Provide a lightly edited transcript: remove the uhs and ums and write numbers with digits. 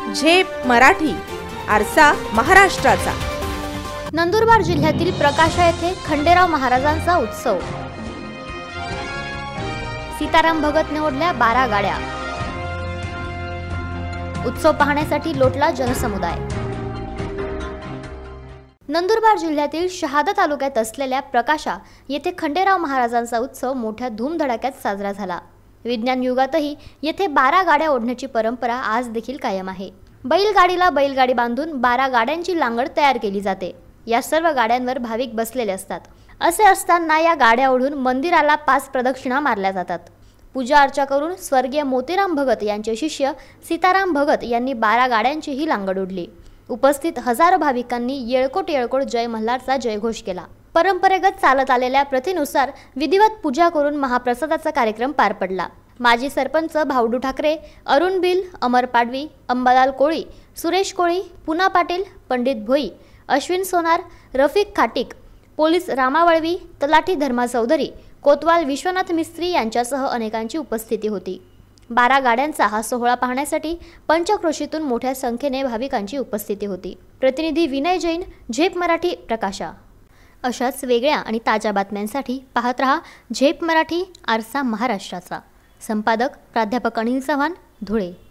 झेप मराठी, आरसा महाराष्ट्राचा। नंदुरबार जिल्ह्यातील प्रकाशा येथे खंडेराव महाराजांचा उत्सव। सीताराम भगतने ओढल्या 12 गाड्या। उत्सव पाहण्यासाठी लोटला जनसमुदाय। नंदुरबार जिल्ह्यातील शहादा तालुक्यात असलेल्या प्रकाशा येथे खंडेराव महाराजांचा उत्सव मोठ्या धूमधडाक्यात साजरा झाला। विज्ञान युगातही येथे 12 गाड्या ओढण्याची परंपरा आज देखील कायम आहे। बैलगाडीला बैलगाडी बांधून 12 गाड्यांची लांगड तयार केली जाते। या सर्व गाड्यांवर भाविक बसलेले असतात। असे असताना या गाड्या ओढून मंदिराला 5 प्रदक्षिणा मारल्या जातात। पूजा अर्चा करून स्वर्गीय मोतीराम भगत यांचे शिष्य सीताराम भगत यांनी 12 गाड्यांची ही लांगड ओढली। उपस्थित हजारो भाविकांनी येळकोट येळकोट जय मल्हारचा जयघोष केला। परंपरेगत चालत आलेल्या प्रथेनुसार विधिवत पूजा करून महाप्रसादाचा कार्यक्रम पार पडला। माजी सरपंच भावडू ठाकरे, अरुण बिल, अमर पाडवी, अंबालाल कोळी, सुरेश कोळी, पुना पाटील, पंडित भोई, अश्विन सोनार, रफिक खाटिक, पोलीस रामावळवी, तलाठी धर्मा चौधरी, कोतवाल विश्वनाथ मिस्त्री यांच्यासह अनेकांची उपस्थिती होती। 12 गाड्यांचा हा सोहळा पाहण्यासाठी पंचक्रोशीतून मोठ्या संख्येने भाविकांची उपस्थिती होती। प्रतिनिधी विनय जैन, झेप मराठी, प्रकाशा। अशाच वेगळ्या आणि ताज्या बातम्यांसाठी पाहत रहा झेप मराठी, आरसा महाराष्ट्राचा। संपादक प्राध्यापक अनिल चव्हाण, धुळे।